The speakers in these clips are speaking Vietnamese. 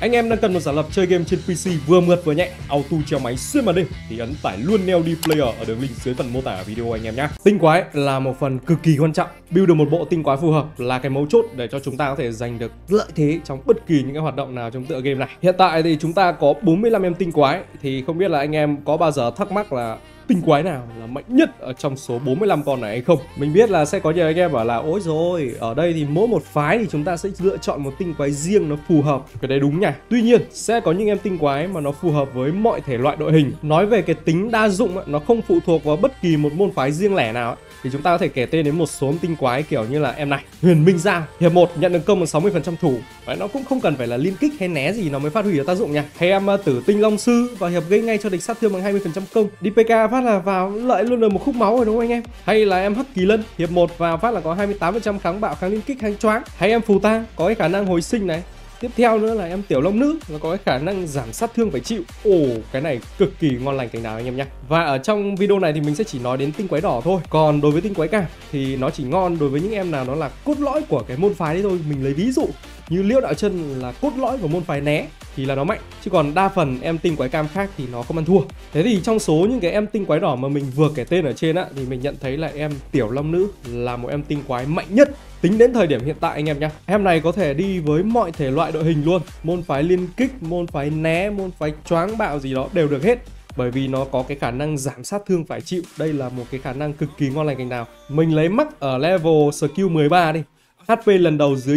Anh em đang cần một giả lập chơi game trên PC vừa mượt vừa nhẹ, auto treo máy xuyên màn đêm thì ấn tải luôn Neo D Player ở đường link dưới phần mô tả video anh em nhé. Tinh quái là một phần cực kỳ quan trọng. Build được một bộ tinh quái phù hợp là cái mấu chốt để cho chúng ta có thể giành được lợi thế trong bất kỳ những cái hoạt động nào trong tựa game này. Hiện tại thì chúng ta có 45 em tinh quái, thì không biết là anh em có bao giờ thắc mắc là tinh quái nào là mạnh nhất ở trong số 45 con này hay không? Mình biết là sẽ có nhiều anh em bảo là ôi rồi, ở đây thì mỗi một phái thì chúng ta sẽ lựa chọn một tinh quái riêng nó phù hợp. Cái đấy đúng nha. Tuy nhiên sẽ có những em tinh quái mà nó phù hợp với mọi thể loại đội hình. Nói về cái tính đa dụng, nó không phụ thuộc vào bất kỳ một môn phái riêng lẻ nào. Thì chúng ta có thể kể tên đến một số tinh quái kiểu như là em này, Huyền Minh Giao, hiệp 1 nhận được công bằng 60% thủ. Đấy, nó cũng không cần phải là liên kích hay né gì nó mới phát huy được tác dụng nha. Hay em Tử Tinh Long Sư và hiệp gây ngay cho địch sát thương bằng 20% công. Đi PK phát là vào lợi luôn được một khúc máu rồi đúng không anh em? Hay là em Hắc Kỳ Lân, hiệp 1 vào phát là có 28% kháng bạo, kháng liên kích, kháng choáng. Hay em Phù Tang có cái khả năng hồi sinh này. Tiếp theo nữa là em Tiểu Long Nữ, nó có cái khả năng giảm sát thương phải chịu. Cái này cực kỳ ngon lành cành đào anh em nhé. Và ở trong video này thì mình sẽ chỉ nói đến tinh quái đỏ thôi. Còn đối với tinh quái cam thì nó chỉ ngon đối với những em nào nó là cốt lõi của cái môn phái đấy thôi. Mình lấy ví dụ như Liễu Đạo Chân là cốt lõi của môn phái né thì là nó mạnh, chứ còn đa phần em tinh quái cam khác thì nó không ăn thua. Thế thì trong số những cái em tinh quái đỏ mà mình vừa kể tên ở trên á, thì mình nhận thấy là em Tiểu Long Nữ là một em tinh quái mạnh nhất tính đến thời điểm hiện tại anh em nhé. Em này có thể đi với mọi thể loại đội hình luôn, môn phái liên kích, môn phái né, môn phái choáng bạo gì đó đều được hết, bởi vì nó có cái khả năng giảm sát thương phải chịu. Đây là một cái khả năng cực kỳ ngon lành cành đào. Mình lấy mắc ở level skill 13 đi. HP lần đầu dưới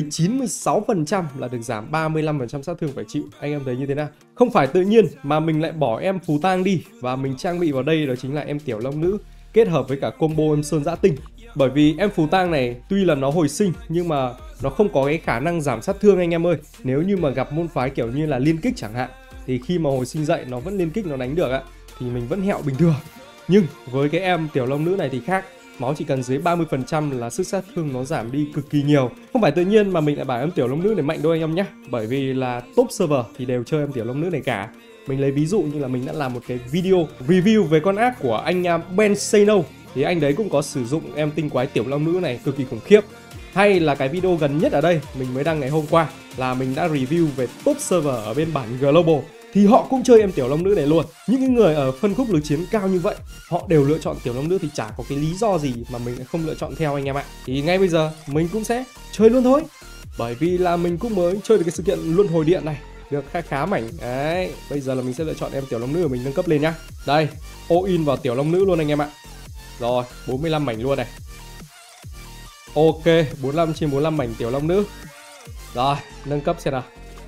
96% là được giảm 35% sát thương phải chịu. Anh em thấy như thế nào? Không phải tự nhiên mà mình lại bỏ em Phù Tang đi và mình trang bị vào đây, đó chính là em Tiểu Long Nữ kết hợp với cả combo em Sơn Dã Tinh. Bởi vì em Phù Tang này tuy là nó hồi sinh nhưng mà nó không có cái khả năng giảm sát thương anh em ơi. Nếu như mà gặp môn phái kiểu như là liên kích chẳng hạn, thì khi mà hồi sinh dậy nó vẫn liên kích, nó đánh được á, thì mình vẫn hẹo bình thường. Nhưng với cái em Tiểu Long Nữ này thì khác. Máu chỉ cần dưới 30% là sức sát thương nó giảm đi cực kỳ nhiều. Không phải tự nhiên mà mình lại bảo em Tiểu Long Nữ này mạnh đâu anh em nhé. Bởi vì là top server thì đều chơi em Tiểu Long Nữ này cả. Mình lấy ví dụ như là mình đã làm một cái video review về con ác của anh Ben Seno, thì anh đấy cũng có sử dụng em tinh quái Tiểu Long Nữ này cực kỳ khủng khiếp. Hay là cái video gần nhất ở đây mình mới đăng ngày hôm qua là mình đã review về top server ở bên bản Global, thì họ cũng chơi em Tiểu Long Nữ này luôn. Những cái người ở phân khúc lực chiến cao như vậy họ đều lựa chọn Tiểu Long Nữ thì chả có cái lý do gì mà mình lại không lựa chọn theo anh em ạ. Thì ngay bây giờ mình cũng sẽ chơi luôn thôi, bởi vì là mình cũng mới chơi được cái sự kiện luân hồi điện này được khá mảnh đấy. Bây giờ là mình sẽ lựa chọn em Tiểu Long Nữ của mình nâng cấp lên nhá. Đây, all in vào Tiểu Long Nữ luôn anh em ạ. Rồi, 45 mảnh luôn này. Ok, 45 trên 45 mảnh Tiểu Long Nữ. Rồi, nâng cấp xem nào.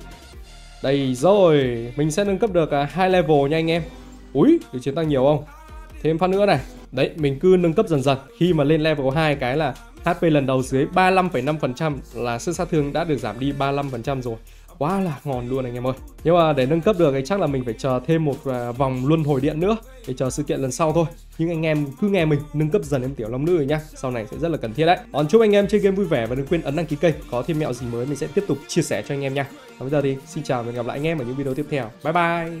Đây rồi, mình sẽ nâng cấp được 2 level nha anh em. Úi, được chiến tăng nhiều không? Thêm phát nữa này. Đấy, mình cứ nâng cấp dần dần. Khi mà lên level 2 cái là HP lần đầu dưới 35,5% là sức sát thương đã được giảm đi 35% rồi. Quá là ngon luôn anh em ơi. Nhưng mà để nâng cấp được thì chắc là mình phải chờ thêm một vòng luân hồi điện nữa, để chờ sự kiện lần sau thôi. Nhưng anh em cứ nghe mình nâng cấp dần em Tiểu Long Nữ rồi nhá. Sau này sẽ rất là cần thiết đấy. Còn chúc anh em chơi game vui vẻ và đừng quên ấn đăng ký kênh. Có thêm mẹo gì mới mình sẽ tiếp tục chia sẻ cho anh em nha. Còn bây giờ thì xin chào và hẹn gặp lại anh em ở những video tiếp theo. Bye bye.